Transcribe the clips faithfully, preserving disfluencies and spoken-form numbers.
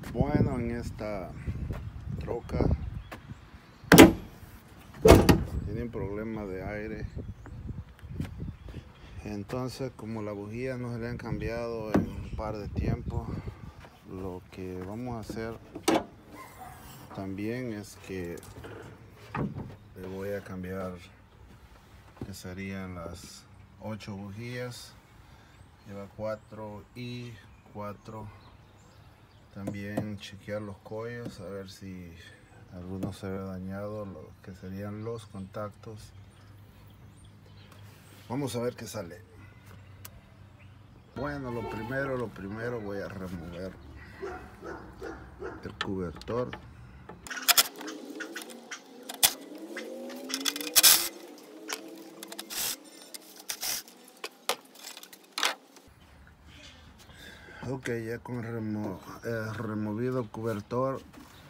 Bueno, en esta troca tiene un problema de aire, entonces como la bujía no se le han cambiado en un par de tiempo, lo que vamos a hacer también es que le voy a cambiar, que serían las ocho bujías, lleva cuatro y cuatro. También chequear los cuellos, a ver si alguno se ve dañado, lo que serían los contactos. Vamos a ver qué sale. Bueno, lo primero, lo primero voy a remover el cobertor. Ok, ya con remo eh, removido el cobertor,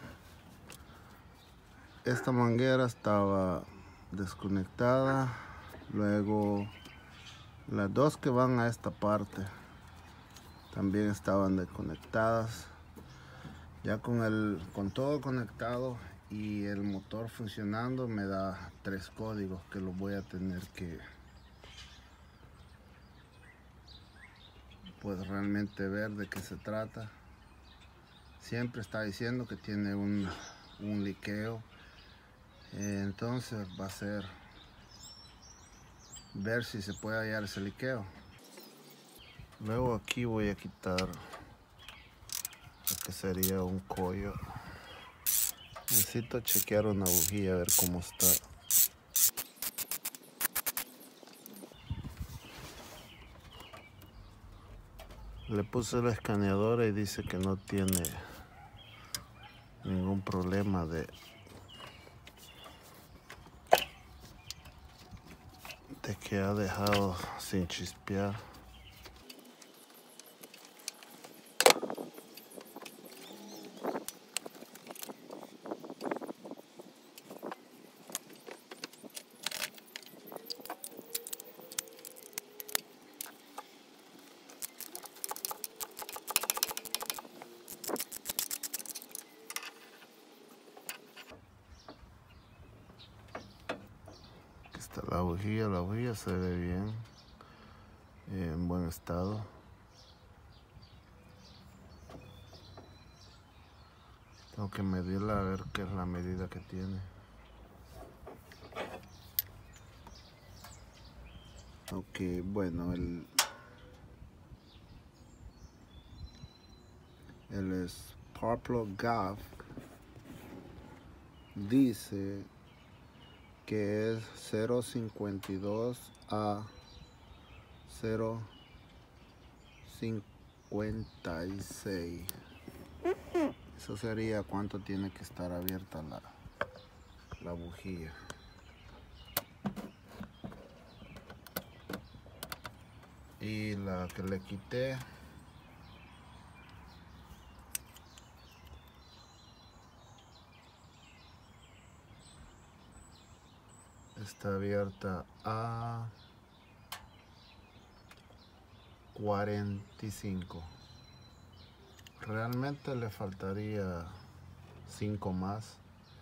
esta manguera estaba desconectada, luego las dos que van a esta parte también estaban desconectadas. Ya con el con todo conectado y el motor funcionando, me da tres códigos que los voy a tener que pues realmente ver de qué se trata. Siempre está diciendo que tiene un, un liqueo, eh, entonces va a ser ver si se puede hallar ese liqueo. Luego aquí voy a quitar lo que sería un collo. Necesito chequear una bujía a ver cómo está. Le puse la escaneadora y dice que no tiene ningún problema de, de que ha dejado sin chispear. Aquí está la bujía, la bujía se ve bien, en buen estado. Tengo que medirla a ver qué es la medida que tiene. Ok, bueno, el, el Sparkplug Gaff dice que es cero punto cincuenta y dos a cero punto cincuenta y seis. Eso sería cuánto tiene que estar abierta la, la bujía. Y la que le quité está abierta a cuarenta y cinco. Realmente le faltaría cinco más.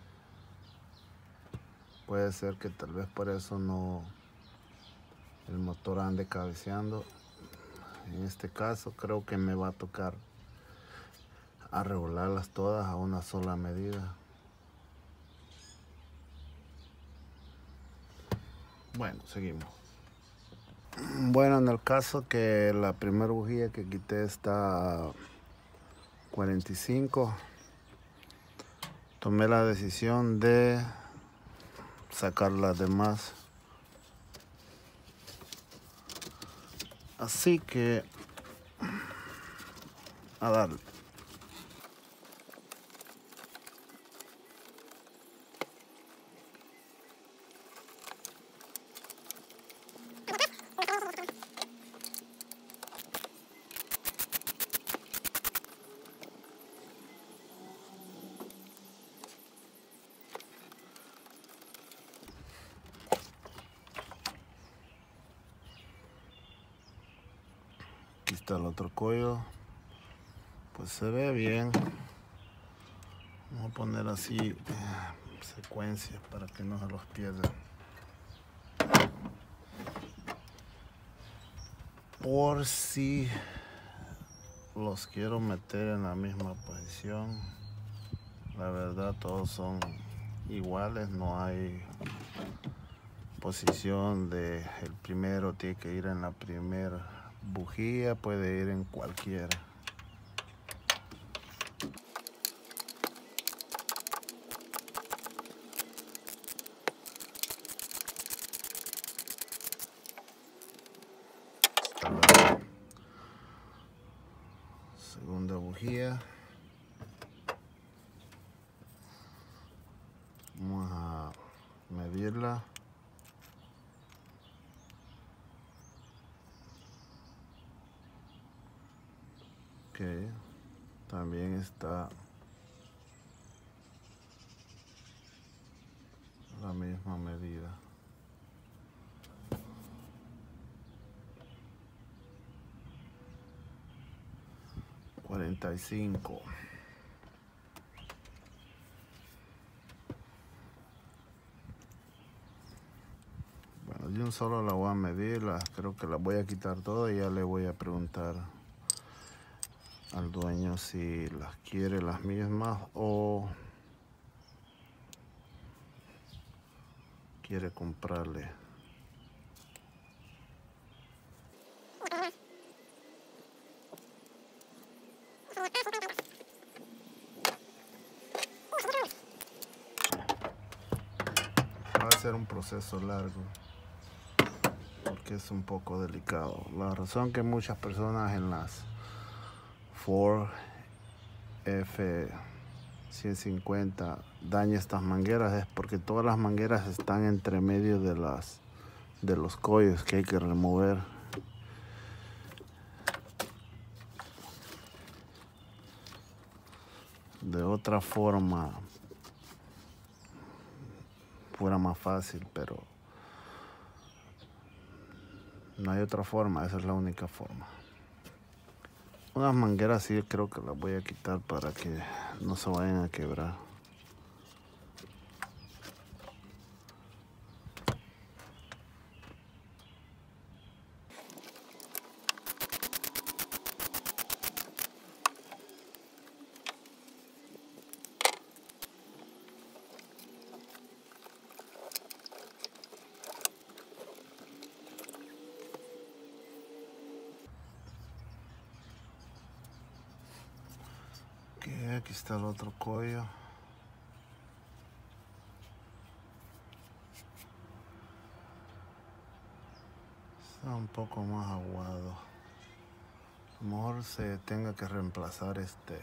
Puede ser que tal vez por eso no el motor ande cabeceando. En este caso creo que me va a tocar arreglarlas todas a una sola medida. Bueno, seguimos. Bueno, en el caso que la primera bujía que quité está a cuarenta y cinco, tomé la decisión de sacar las demás. Así que a darle. Aquí está el otro cuello, pues se ve bien. Vamos a poner así eh, secuencias para que no se los pierdan. Por si los quiero meter en la misma posición, la verdad todos son iguales, no hay posición de el primero tiene que ir en la primera bujía, puede ir en cualquiera. Segunda bujía. Vamos a medirla. Ok, también está la misma medida. cuarenta y cinco. Bueno, de un solo la voy a medir, la, creo que la voy a quitar todas y ya le voy a preguntar al dueño si las quiere las mismas o quiere comprarle. Va a ser un proceso largo porque es un poco delicado. La razón que muchas personas en las Ford F ciento cincuenta daña estas mangueras es porque todas las mangueras están entre medio de las de los collos que hay que remover. De otra forma fuera más fácil, pero no hay otra forma, esa es la única forma. Unas mangueras sí creo que las voy a quitar para que no se vayan a quebrar. Aquí está el otro collo. Está un poco más aguado. A lo mejor se tenga que reemplazar este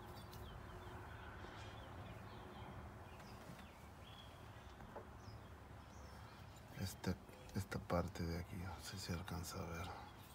este esta parte de aquí. No sé si se alcanza a ver.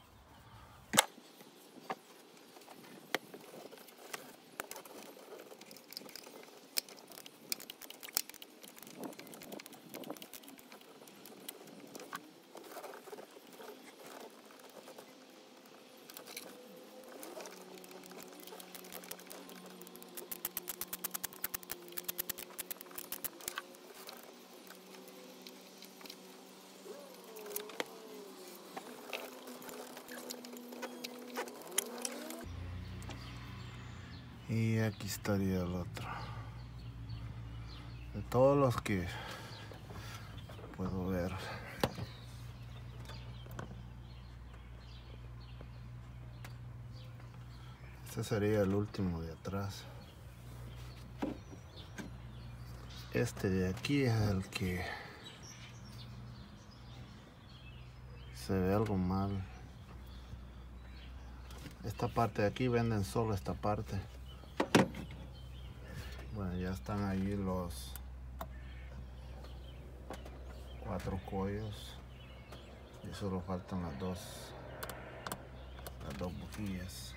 Y aquí estaría el otro. De todos los que puedo ver. Este sería el último de atrás. Este de aquí es el que se ve algo mal. Esta parte de aquí venden solo esta parte. Bueno, ya están ahí los cuatro collos y solo faltan las dos las dos bujías.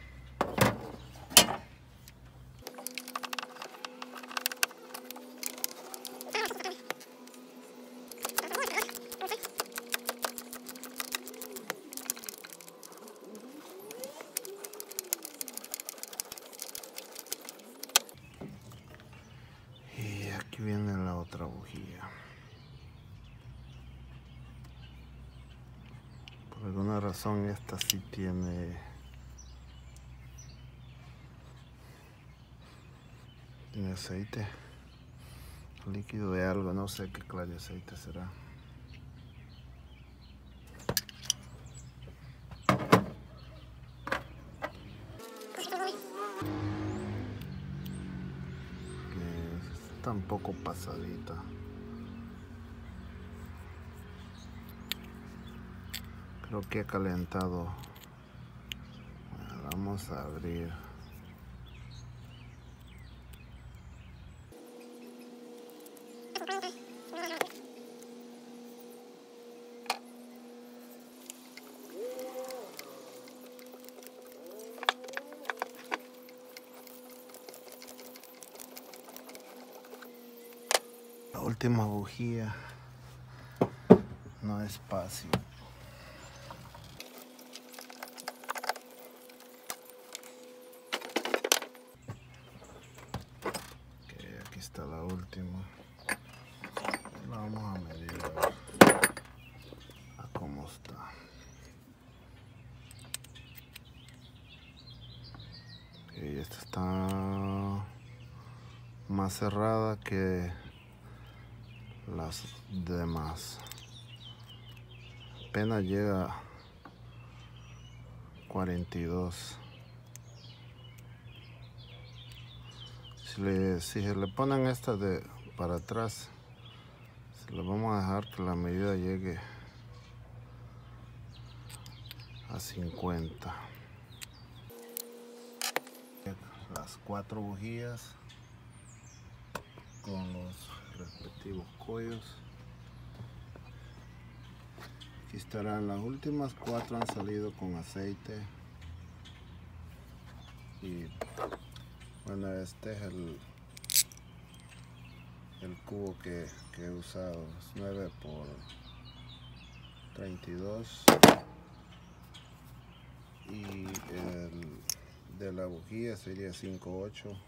otra bujía. Por alguna razón esta sí tiene tiene aceite líquido de algo, no sé qué clase de aceite será. Que está un poco pasadita. Creo que ha calentado. Bueno, vamos a abrir. La última bujía no es fácil. Okay, aquí está la última. La vamos a medir a ver a cómo está. Okay, esta está más cerrada que las demás. Apenas llega a cuarenta y dos. Si, le, si se le ponen esta de para atrás, se le vamos a dejar que la medida llegue a cincuenta. Las cuatro bujías con los respectivos collos. Aquí estarán las últimas cuatro, han salido con aceite. Y bueno, este es el, el cubo que, que he usado. Es nueve por treinta y dos. Y el de la bujía sería cinco ocho.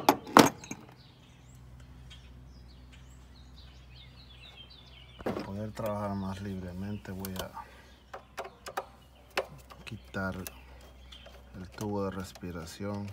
Para poder trabajar más libremente voy a quitar el tubo de respiración.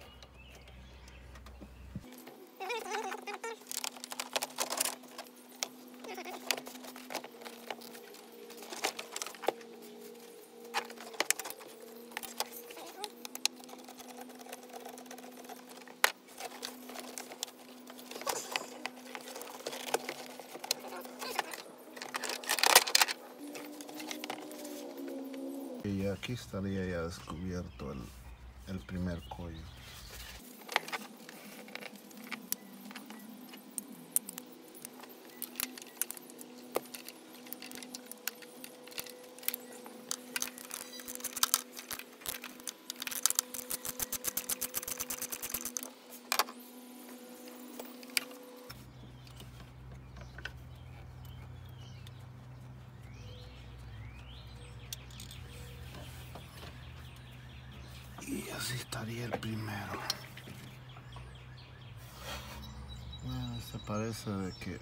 Y aquí estaría ya descubierto el, el primer collo. Y así estaría el primero. Bueno, se parece de que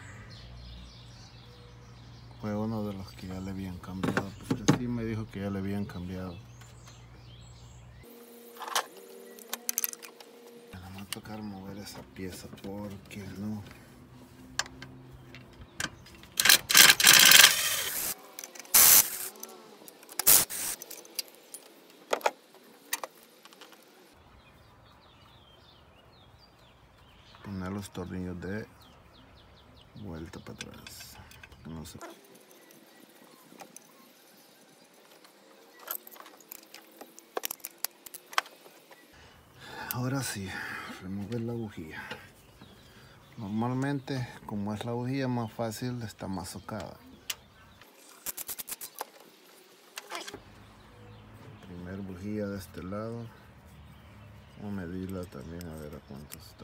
fue uno de los que ya le habían cambiado, porque sí me dijo que ya le habían cambiado. Me va a tocar mover esa pieza porque no. Poner los tornillos de vuelta para atrás, porque no se... Ahora sí, remover la bujía. Normalmente, como es la bujía más fácil, está más socada. Primer bujía de este lado. Vamos a medirla también a ver a cuánto está.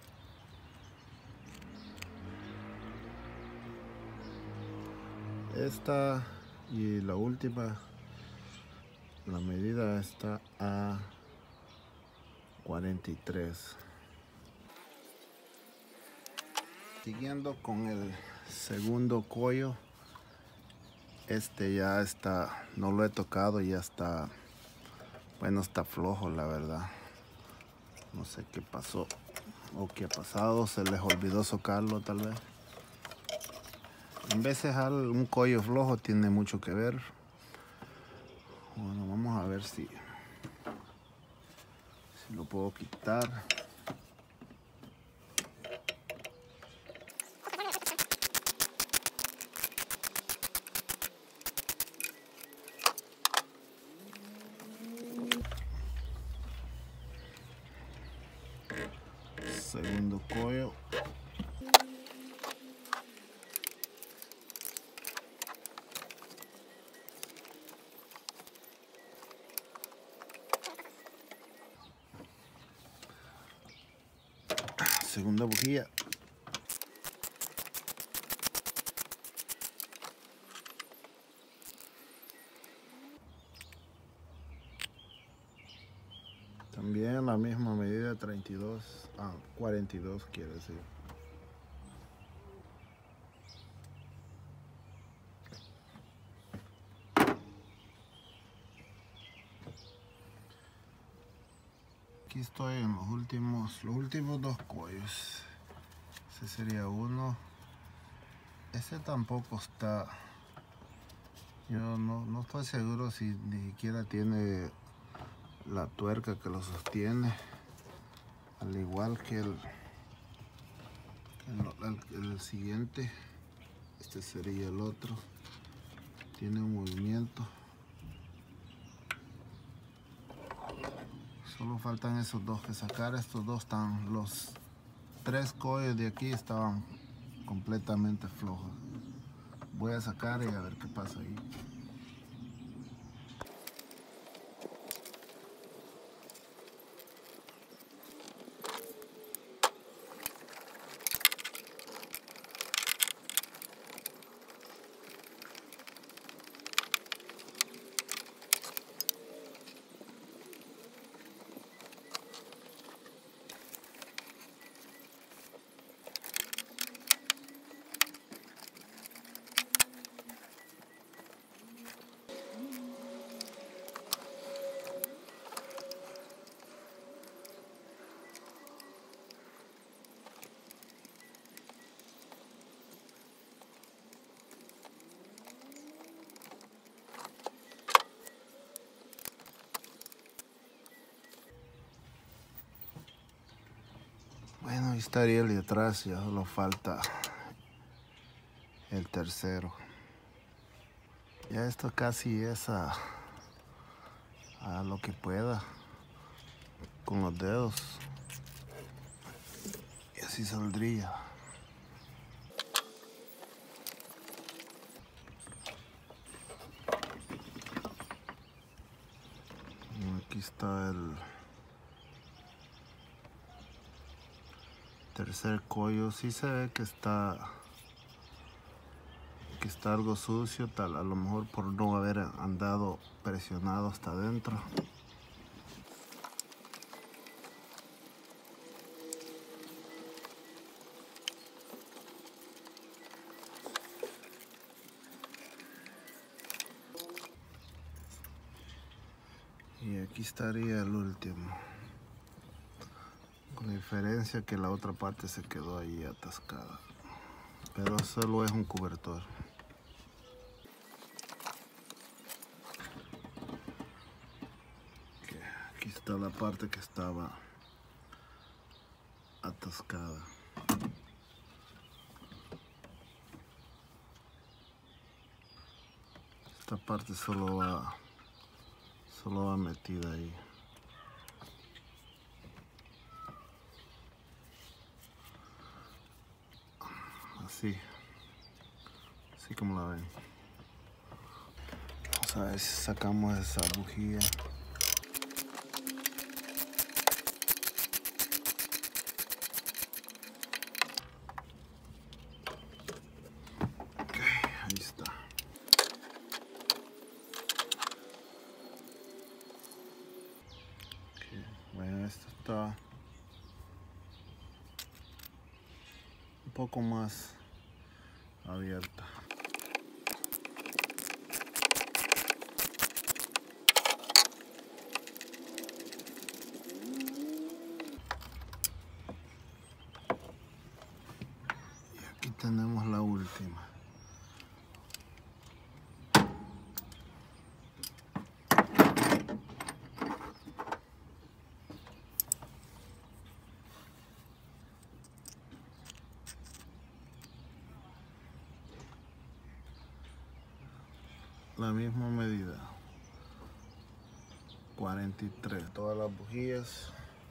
Esta y la última, la medida está a cuarenta y tres. Siguiendo con el segundo collo, este ya está, no lo he tocado, ya está, bueno, está flojo la verdad. No sé qué pasó o qué ha pasado, se les olvidó socarlo tal vez. En veces un collo flojo tiene mucho que ver. Bueno, vamos a ver si, si lo puedo quitar. Segundo collo. Segunda bujía. También la misma medida, treinta y dos, ah, cuarenta y dos quiere decir. Aquí estoy en los últimos, los últimos dos collos. Ese sería uno. Ese tampoco está. Yo no, no estoy seguro si ni siquiera tiene la tuerca que lo sostiene. Al igual que el, el, el, el siguiente. Este sería el otro. Tiene un movimiento. Solo faltan esos dos que sacar. Estos dos están, los tres collos de aquí estaban completamente flojos. Voy a sacar y a ver qué pasa ahí. Bueno, ahí estaría el de atrás, ya solo falta el tercero. Ya esto casi es a, a lo que pueda con los dedos. Y así saldría. Aquí está el tercer collo. Sí se ve que está que está algo sucio, tal, a lo mejor por no haber andado presionado hasta adentro. Y aquí estaría el último, con diferencia que la otra parte se quedó ahí atascada, pero solo es un cobertor. Aquí está la parte que estaba atascada. Esta parte solo va solo va metida ahí. Así, así como la ven. Vamos a ver si sacamos esa bujía. Ok, ahí está. Okay, bueno, esto está un poco más abierta. Y aquí tenemos la última. La misma medida, cuarenta y tres. Todas las bujías.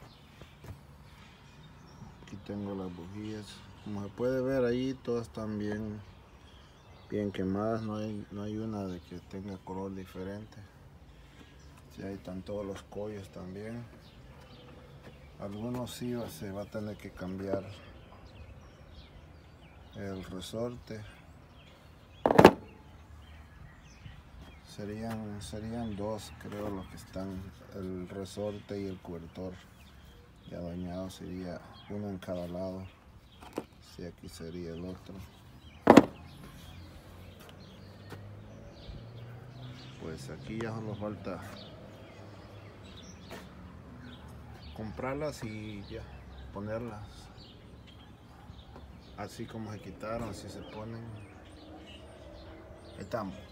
Aquí tengo las bujías. Como se puede ver ahí, todas están bien, bien quemadas. No hay, no hay una de que tenga color diferente. Sí, ahí están todos los collos también. Algunos sí se va a tener que cambiar el resorte. Serían, serían dos, creo, los que están, el resorte y el cobertor ya dañado. Sería uno en cada lado. Sí, aquí sería el otro. Pues aquí ya solo falta comprarlas y ya ponerlas así como se quitaron, así se ponen. Ahí estamos.